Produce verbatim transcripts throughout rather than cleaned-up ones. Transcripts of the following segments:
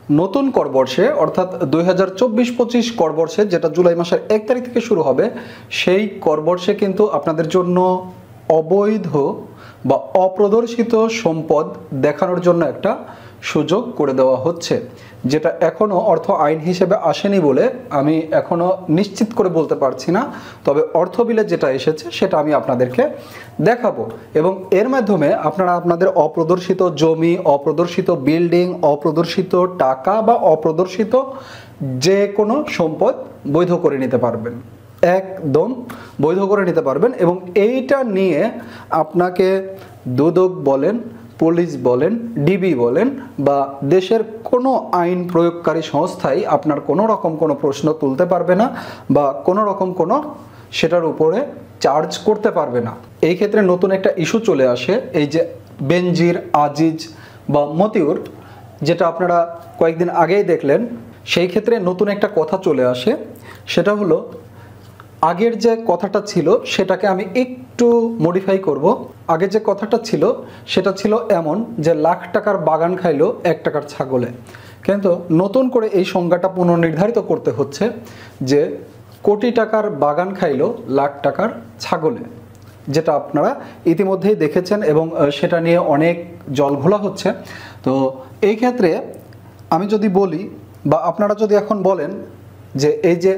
নতুন করবর্ষে অর্থাৎ দুই হাজার চব্বিশ পঁচিশ করবর্ষে, যেটা জুলাই মাসের এক তারিখ থেকে শুরু হবে, সেই করবর্ষে কিন্তু আপনাদের জন্য অবৈধ বা অপ্রদর্শিত সম্পদ দেখানোর জন্য একটা সুযোগ করে দেওয়া হচ্ছে, যেটা এখনও অর্থ আইন হিসেবে আসেনি বলে আমি এখনও নিশ্চিত করে বলতে পারছি না। তবে অর্থ বিলে যেটা এসেছে সেটা আমি আপনাদেরকে দেখাবো, এবং এর মাধ্যমে আপনারা আপনাদের অপ্রদর্শিত জমি, অপ্রদর্শিত বিল্ডিং, অপ্রদর্শিত টাকা বা অপ্রদর্শিত যে কোনো সম্পদ বৈধ করে নিতে পারবেন, একদম বৈধ করে নিতে পারবেন। এবং এইটা নিয়ে আপনাকে দুদক বলেন, পুলিশ বলেন, ডিবি বলেন বা দেশের কোনো আইন প্রয়োগকারী সংস্থাই আপনার কোনো রকম কোনো প্রশ্ন তুলতে পারবে না বা কোনো রকম কোনো সেটার উপরে চার্জ করতে পারবে না। এই ক্ষেত্রে নতুন একটা ইস্যু চলে আসে, এই যে বেনজির, আজিজ বা মতিউর, যেটা আপনারা কয়েকদিন আগেই দেখলেন, সেই ক্ষেত্রে নতুন একটা কথা চলে আসে। সেটা হলো, আগের যে কথাটা ছিল সেটাকে আমি একটু মডিফাই করব। আগে যে কথাটা ছিল সেটা ছিল এমন যে লাখ টাকার বাগান খাইলো এক টাকার ছাগলে, কিন্তু নতুন করে এই সংজ্ঞাটা পুনর্নির্ধারিত করতে হচ্ছে যে কোটি টাকার বাগান খাইলো লাখ টাকার ছাগলে, যেটা আপনারা ইতিমধ্যেই দেখেছেন এবং সেটা নিয়ে অনেক জলঘোলা হচ্ছে। তো এই ক্ষেত্রে আমি যদি বলি বা আপনারা যদি এখন বলেন যে এই যে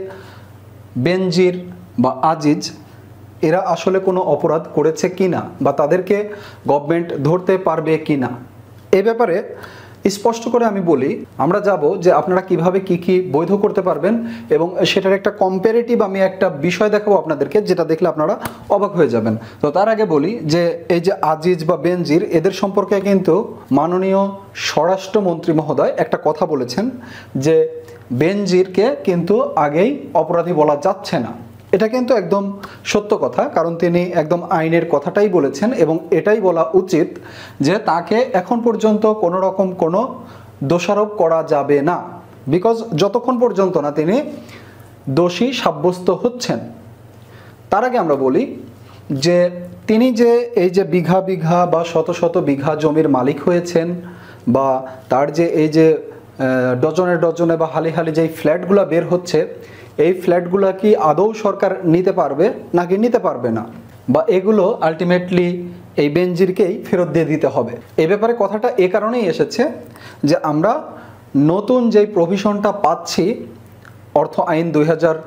বেনজির বা আজিজ এরা আসলে কোনো অপরাধ করেছে কিনা বা তাদেরকে গভর্নমেন্ট ধরতে পারবে কিনা, এ ব্যাপারে স্পষ্ট করে আমি বলি। আমরা যাব যে আপনারা কিভাবে কি কি বৈধ করতে পারবেন এবং সেটার একটা কম্পারেটিভ আমি একটা বিষয় দেখাবো আপনাদেরকে, যেটা দেখলে আপনারা অবাক হয়ে যাবেন। তো তার আগে বলি যে এই যে আজিজ বা বেনজির, এদের সম্পর্কে কিন্তু মাননীয় স্বরাষ্ট্রমন্ত্রী মহোদয় একটা কথা বলেছেন যে বেনজিরকে কিন্তু আগেই অপরাধী বলা যাচ্ছে না। এটা কিন্তু একদম সত্য কথা, কারণ তিনি একদম আইনের কথাটাই বলেছেন এবং এটাই বলা উচিত যে তাকে এখন পর্যন্ত কোনো রকম কোনো দোষারোপ করা যাবে না, বিকজ যতক্ষণ পর্যন্ত না তিনি দোষী সাব্যস্ত হচ্ছেন। তার আগে আমরা বলি যে তিনি যে এই যে বিঘা বিঘা বা শত শত বিঘা জমির মালিক হয়েছেন বা তার যে এই যে ডজনে ডজনে বা হালি হালি যেই ফ্ল্যাটগুলো বের হচ্ছে, এই ফ্ল্যাটগুলো কি আদৌ সরকার নিতে পারবে নাকি নিতে পারবে না, বা এগুলো আলটিমেটলি এই বেনজিরকেই ফেরত দিয়ে দিতে হবে। এই ব্যাপারে কথাটা এ কারণেই এসেছে যে আমরা নতুন যেই প্রভিশনটা পাচ্ছি অর্থ আইন দুই হাজার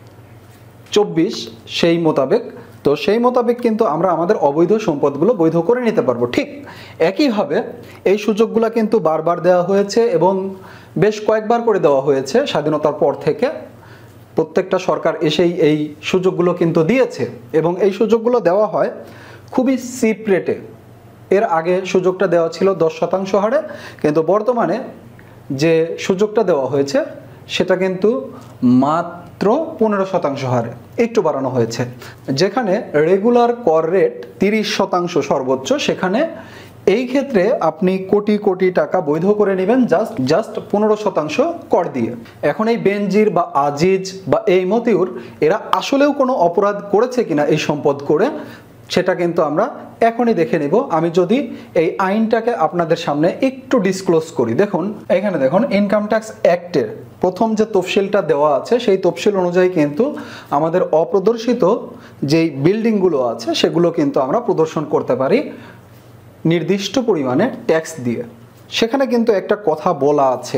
চব্বিশ সেই মোতাবেক, তো সেই মোতাবেক কিন্তু আমরা আমাদের অবৈধ সম্পদগুলো বৈধ করে নিতে পারবো। ঠিক একইভাবে এই সুযোগগুলো কিন্তু বারবার দেওয়া হয়েছে এবং বেশ কয়েকবার করে দেওয়া হয়েছে স্বাধীনতার পর থেকে। প্রত্যেকটা সরকার এসেই এই সুযোগগুলো কিন্তু দিয়েছে এবং এই সুযোগগুলো দেওয়া হয় খুবই চিপ রেটে। এর আগে সুযোগটা দেওয়া ছিল দশ শতাংশ হারে, কিন্তু বর্তমানে যে সুযোগটা দেওয়া হয়েছে সেটা কিন্তু মাত্র পনেরো শতাংশ হারে একটু বাড়ানো হয়েছে। যেখানে রেগুলার কর রেট তিরিশ শতাংশ সর্বোচ্চ, সেখানে এই ক্ষেত্রে আপনি কোটি কোটি টাকা বৈধ করে নেবেন জাস্ট জাস্ট পনেরো শতাংশ কর দিয়ে। এখন এই বেনজির বা আজিজ বা এই মতিউর এরা আসলেও কোনো অপরাধ করেছে কিনা এই সম্পদ করে, সেটা কিন্তু আমরা এখনই দেখে নিব। আমি যদি এই আইনটাকে আপনাদের সামনে একটু ডিসক্লোজ করি, দেখুন এখানে দেখুন ইনকাম ট্যাক্স অ্যাক্টের প্রথম যে তফসিলটা দেওয়া আছে সেই তফসিল অনুযায়ী কিন্তু আমাদের অপ্রদর্শিত যেই বিল্ডিংগুলো আছে সেগুলো কিন্তু আমরা প্রদর্শন করতে পারি নির্দিষ্ট পরিমাণে ট্যাক্স দিয়ে। সেখানে কিন্তু একটা কথা বলা আছে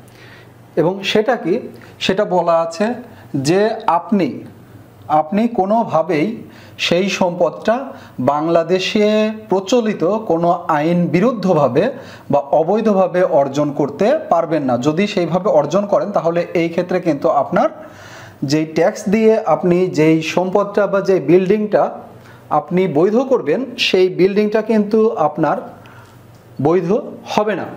এবং সেটা কি, সেটা বলা আছে যে আপনি আপনি কোনোভাবেই সেই সম্পদটা বাংলাদেশে প্রচলিত কোনো আইন বিরুদ্ধভাবে বা অবৈধভাবে অর্জন করতে পারবেন না। যদি সেইভাবে অর্জন করেন তাহলে এই ক্ষেত্রে কিন্তু আপনার যেই ট্যাক্স দিয়ে আপনি যেই সম্পদটা বা যেই বিল্ডিংটা আপনি বৈধ করবেন সেই বিল্ডিংটা কিন্তু আপনার বৈধ হবে না।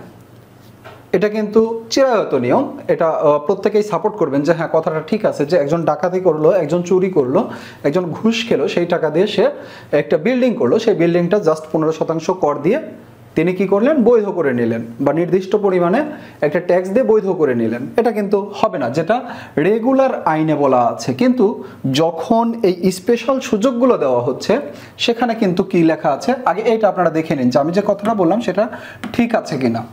এটা কিন্তু চিরায়ত নিয়ম, এটা প্রত্যেকেই সাপোর্ট করবেন যে হ্যাঁ কথাটা ঠিক আছে, যে একজন ডাকাতি করলো, একজন চুরি করলো, একজন ঘুষ খেলো, সেই টাকা দিয়ে সে একটা বিল্ডিং করলো, সেই বিল্ডিংটা জাস্ট পনেরো শতাংশ কর দিয়ে তিনি কি করলেন, বৈধ করে নিলেন বা নির্দিষ্ট পরিমাণে একটা ট্যাক্স দিয়ে বৈধ করে নিলেন। এটা কিন্তু হবে না, যেটা রেগুলার আইনে বলা আছে। কিন্তু যখন এই স্পেশাল সুযোগগুলো দেওয়া হচ্ছে সেখানে কিন্তু কি লেখা আছে, আগে এইটা আপনারা দেখে নিন যে আমি যে কথাটা বললাম সেটা ঠিক আছে কিনা।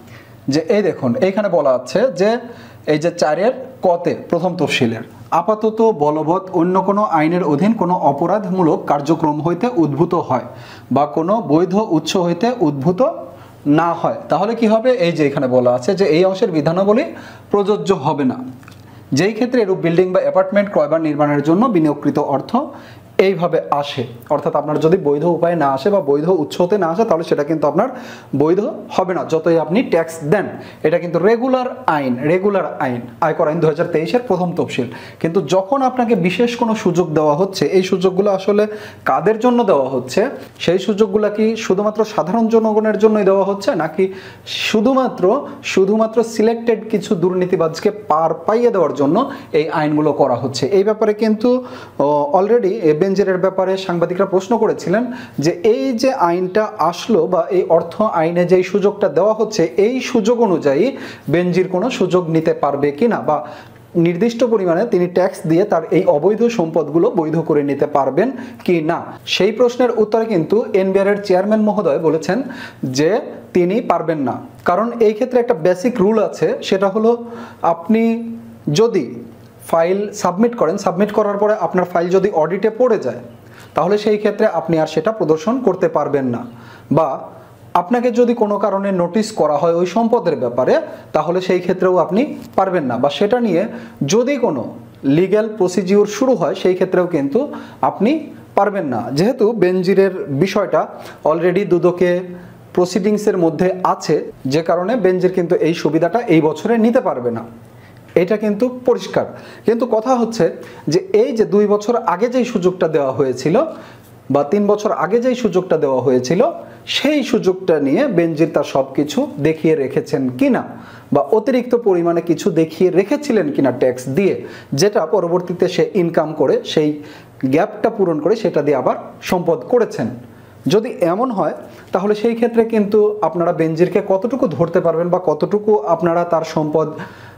যে এই দেখুন এইখানে বলা আছে যে এই যে চারের কতে প্রথম তফসিলের আপাতত বলবৎ অন্য কোনো আইনের অধীন কোনো অপরাধমূলক কার্যক্রম হইতে উদ্ভূত হয় বা কোনো বৈধ উৎস হইতে উদ্ভূত না হয়, তাহলে কি হবে? এই যে এখানে বলা আছে যে এই অংশের বিধানাবলী প্রযোজ্য হবে না যেই ক্ষেত্রে এরূপ বিল্ডিং বা অ্যাপার্টমেন্ট ক্রয় বা নির্মাণের জন্য বিনিয়োগকৃত অর্থ এইভাবে আসে, অর্থাৎ আপনার যদি বৈধ উপায়ে না আসে বা বৈধ উৎসতে না আসে তাহলে সেটা কিন্তু আপনার বৈধ হবে না, যতই আপনি ট্যাক্স দেন। এটা কিন্তু রেগুলার আইন, রেগুলার আইন আয়কর আইন দু হাজার তেইশের প্রথম তফসিল। কিন্তু যখন আপনাকে বিশেষ কোনো সুযোগ দেওয়া হচ্ছে, এই সুযোগগুলো আসলে কাদের জন্য দেওয়া হচ্ছে? সেই সুযোগগুলো কি শুধুমাত্র সাধারণ জনগণের জন্যই দেওয়া হচ্ছে, নাকি শুধুমাত্র শুধুমাত্র সিলেক্টেড কিছু দুর্নীতিবাজকে পার পাইয়ে দেওয়ার জন্য এই আইনগুলো করা হচ্ছে? এই ব্যাপারে কিন্তু অলরেডি বেনজিরের ব্যাপারে সাংবাদিকরা প্রশ্ন করেছিলেন যে এই যে আইনটা আসলো বা এই অর্থ আইনে যেই সুযোগটা দেওয়া হচ্ছে, এই সুযোগ অনুযায়ী বেনজির কোনো সুযোগ নিতে পারবে কিনা বা নির্দিষ্ট পরিমাণে তিনি ট্যাক্স দিয়ে তার এই অবৈধ সম্পদগুলো বৈধ করে নিতে পারবেন কি না। সেই প্রশ্নের উত্তরে কিন্তু এনবিআর এর চেয়ারম্যান মহোদয় বলেছেন যে তিনি পারবেন না, কারণ এই ক্ষেত্রে একটা বেসিক রুল আছে, সেটা হলো আপনি যদি ফাইল সাবমিট করেন, সাবমিট করার পরে আপনার ফাইল যদি অডিটে পড়ে যায় তাহলে সেই ক্ষেত্রে আপনি আর সেটা প্রদর্শন করতে পারবেন না, বা আপনাকে যদি কোনো কারণে নোটিশ করা হয় ওই সম্পদের ব্যাপারে তাহলে সেই ক্ষেত্রেও আপনি পারবেন না, বা সেটা নিয়ে যদি কোনো লিগ্যাল প্রসিডিউর শুরু হয় সেই ক্ষেত্রেও কিন্তু আপনি পারবেন না। যেহেতু বেনজিরের বিষয়টা অলরেডি দুদকে প্রসিডিংসের মধ্যে আছে, যে কারণে বেনজির কিন্তু এই সুবিধাটা এই বছরে নিতে পারবে না, এটা কিন্তু পরিষ্কার। কিন্তু কথা হচ্ছে যে এই যে দুই বছর আগে যেই সুযোগটা দেওয়া হয়েছিল বা তিন বছর আগে যেই সুযোগটা দেওয়া হয়েছিল, সেই সুযোগটা নিয়ে বেনজির তার সব কিছু দেখিয়ে রেখেছেন কিনা বা অতিরিক্ত পরিমাণে কিছু দেখিয়ে রেখেছিলেন কিনা ট্যাক্স দিয়ে, যেটা পরবর্তীতে সে ইনকাম করে সেই গ্যাপটা পূরণ করে সেটা দিয়ে আবার সম্পদ করেছেন। যদি এমন হয় তাহলে সেই ক্ষেত্রে কিন্তু আপনারা বেনজিরকে কতটুকু ধরতে পারবেন বা কতটুকু আপনারা তার সম্পদ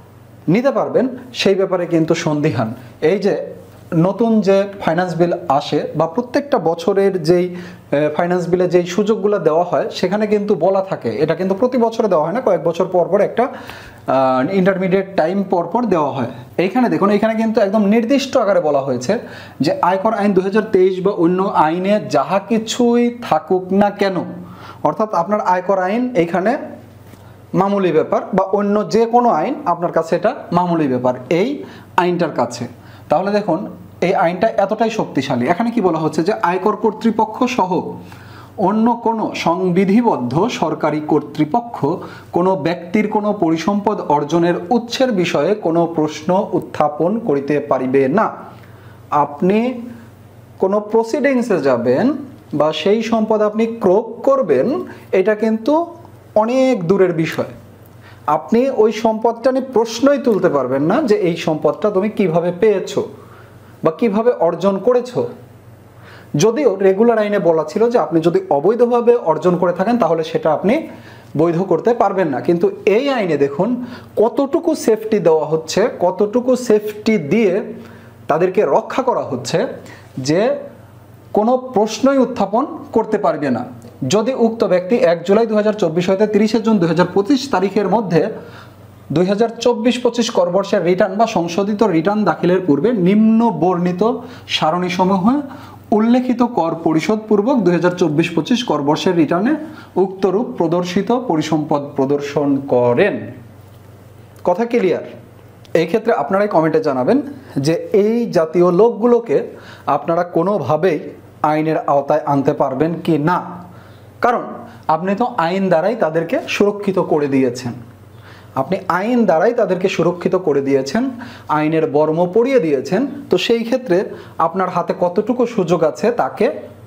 নিতে পারবেন সেই ব্যাপারে কিন্তু সন্দিহান। এই যে নতুন যে ফাইন্যান্স বিল আসে বা প্রত্যেকটা বছরের যেই ফাইন্যান্স বিলে যেই সুযোগগুলো দেওয়া হয় সেখানে কিন্তু বলা থাকে, এটা কিন্তু প্রতি বছরে দেওয়া হয় না, কয়েক বছর পর পর একটা ইন্টারমিডিয়েট টাইম পর পর দেওয়া হয়। এইখানে দেখুন, এইখানে কিন্তু একদম নির্দিষ্ট আকারে বলা হয়েছে যে আয়কর আইন দু হাজার তেইশ বা অন্য আইনে যাহা কিছুই থাকুক না কেন, অর্থাৎ আপনার আয়কর আইন এইখানে মামুলি ব্যাপার বা অন্য যে কোনো আইন আপনার কাছে এটা মামুলি ব্যাপার এই আইনটার কাছে। তাহলে দেখুন এই আইনটা এতটাই শক্তিশালী। এখানে কি বলা হচ্ছে যে আয়কর কর্তৃপক্ষ সহ অন্য কোনো সংবিধিবদ্ধ সরকারি কর্তৃপক্ষ কোনো ব্যক্তির কোনো পরিসম্পদ অর্জনের উৎসের বিষয়ে কোনো প্রশ্ন উত্থাপন করিতে পারিবে না। আপনি কোনো প্রসিডিংসে যাবেন বা সেই সম্পদ আপনি ক্রয় করবেন, এটা কিন্তু অনেক দূরের বিষয়। আপনি ওই সম্পদটা নিয়ে প্রশ্নই তুলতে পারবেন না যে এই সম্পদটা তুমি কিভাবে পেয়েছো বা কিভাবে অর্জন করেছো। যদিও রেগুলার আইনে বলা ছিল যে আপনি যদি অবৈধভাবে অর্জন করে থাকেন তাহলে সেটা আপনি বৈধ করতে পারবেন না, কিন্তু এই আইনে দেখুন কতটুকু সেফটি দেওয়া হচ্ছে, কতটুকু সেফটি দিয়ে তাদেরকে রক্ষা করা হচ্ছে যে কোনো প্রশ্নই উত্থাপন করতে পারবে না যদি উক্ত ব্যক্তি এক জুলাই দু হাজার চব্বিশ হইতে তিরিশে জুন দু হাজার পঁচিশ তারিখের মধ্যে দুই হাজার চব্বিশ পঁচিশ করবর্ষের রিটার্ন বা সংশোধিত রিটার্ন দাখিলের পূর্বে নিম্ন বর্ণিত সারণীসমূহে উল্লেখিত কর পরিশোধ পূর্বক দুই হাজার চব্বিশ পঁচিশ করবর্ষের রিটার্নে উক্তরূপ প্রদর্শিত পরিসম্পদ প্রদর্শন করেন। কথা ক্লিয়ার? এই ক্ষেত্রে আপনারাই কমেন্টে জানাবেন যে এই জাতীয় লোকগুলোকে আপনারা কোনোভাবেই আইনের আওতায় আনতে পারবেন কি না, কারণ আপনি তো আইন দ্বারাই তাদেরকে সুরক্ষিত করে দিয়েছেন। আপনি আইন দ্বারাই তাদেরকে সুরক্ষিত করে দিয়েছেন, আইনের বর্ম পরিয়ে দিয়েছেন। তো সেই ক্ষেত্রে আপনার হাতে কতটুকু সুযোগ আছে তাকে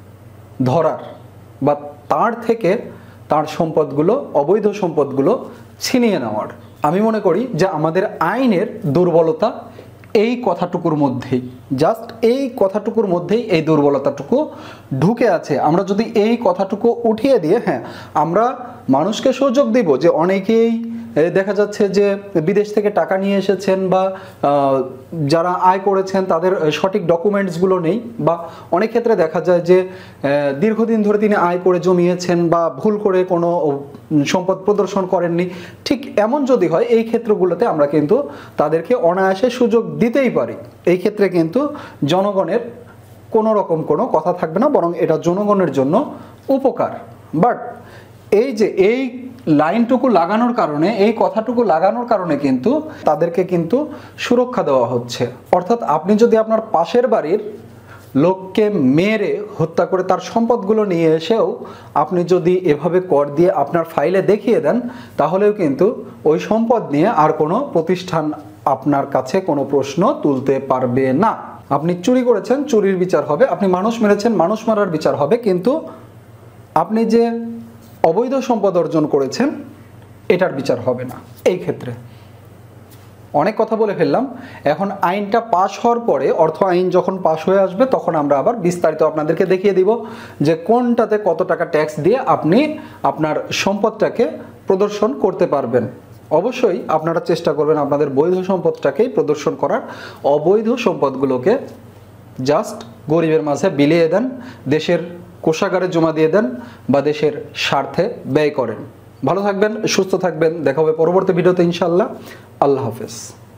ধরার বা তার থেকে তার সম্পদগুলো, অবৈধ সম্পদগুলো ছিনিয়ে নেওয়ার? আমি মনে করি যে আমাদের আইনের দুর্বলতা এই কথাটুকুর মধ্যেই, জাস্ট এই কথাটুকুর মধ্যেই এই দুর্বলতাটুকু ঢুকে আছে। আমরা যদি এই কথাটুকু উঠিয়ে দিয়ে, হ্যাঁ আমরা মানুষকে সুযোগ দিব যে অনেকেই এ, দেখা যাচ্ছে যে বিদেশ থেকে টাকা নিয়ে এসেছেন বা আহ, যারা আয় করেছেন তাদের সঠিক ডকুমেন্টসগুলো নেই, বা অনেক ক্ষেত্রে দেখা যায় যে আহ, দীর্ঘদিন ধরে তিনি আয় করে জমিয়েছেন বা ভুল করে কোনো সম্পদ প্রদর্শন করেননি। ঠিক এমন যদি হয়, এই ক্ষেত্রগুলোতে আমরা কিন্তু তাদেরকে অনায়াসে সুযোগ দিতেই পারি। এই ক্ষেত্রে কিন্তু জনগণের কোনো রকম কোনো কথা থাকবে না, বরং এটা জনগণের জন্য উপকার। বাট এই যে এই লাইনটুকু লাগানোর কারণে, এই কথাটুকু লাগানোর কারণে কিন্তু তাদেরকে কিন্তু সুরক্ষা দেওয়া হচ্ছে। অর্থাৎ আপনি যদি আপনার পাশের বাড়ির লোককে মেরে হত্যা করে তার সম্পদগুলো নিয়ে এসেও আপনি যদি এভাবে কর দিয়ে আপনার ফাইলে দেখিয়ে দেন, তাহলেও কিন্তু ওই সম্পদ নিয়ে আর কোনো প্রতিষ্ঠান আপনার কাছে কোনো প্রশ্ন তুলতে পারবে না। আপনি চুরি করেছেন, চুরির বিচার হবে। আপনি মানুষ মেরেছেন, মানুষ মারার বিচার হবে। কিন্তু আপনি যে অবৈধ সম্পদ অর্জন করেছেন, এটার বিচার হবে না। এই ক্ষেত্রে অনেক কথা বলে ফেললাম। এখন আইনটা পাশ হওয়ার পরে, অর্থ আইন যখন পাশ হয়ে আসবে, তখন আমরা আবার বিস্তারিত আপনাদেরকে দেখিয়ে দিব যে কোনটাতে কত টাকা ট্যাক্স দিয়ে আপনি আপনার সম্পদটাকে প্রদর্শন করতে পারবেন। অবশ্যই আপনারা চেষ্টা করবেন আপনাদের বৈধ সম্পদটাকেই প্রদর্শন করার। অবৈধ সম্পদগুলোকে জাস্ট গরিবের মাঝে বিলিয়ে দেন, দেশের কোষাগারে জমা দিয়ে দেন বা দেশের স্বার্থে ব্যয় করেন। ভালো থাকবেন, সুস্থ থাকবেন। দেখা হবে পরবর্তী ভিডিওতে ইনশাআল্লাহ। আল্লাহ হাফেজ।